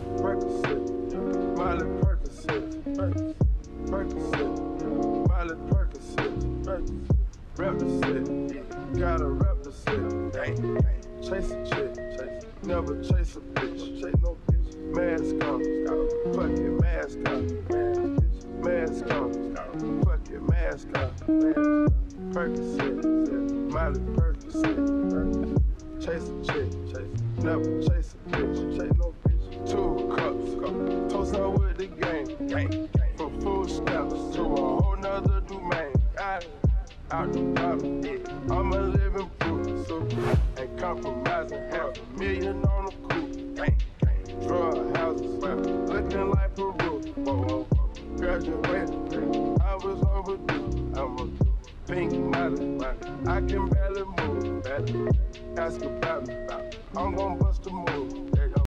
Percocet, Miley Percocet, Percocet, Miley Percocet, represent, gotta represent, chase a chick, never chase a bitch, chase no bitch, mask on, fuck it, mask on, mask on, fuck it, mask on, Percocet, Miley Percocet, chase a chick, never chase a bitch, chase no bitch. 2 cups, toast out with the gang, from food stamps to a whole nother domain. Out the bottom, I'm a living proof, so ain't compromising. $500,000 on the coupe, drug houses, looking like Peru. Graduated, I was overdue. I'm a pink Miley, I can barely move. Ask about me, I'm gon' bust a move.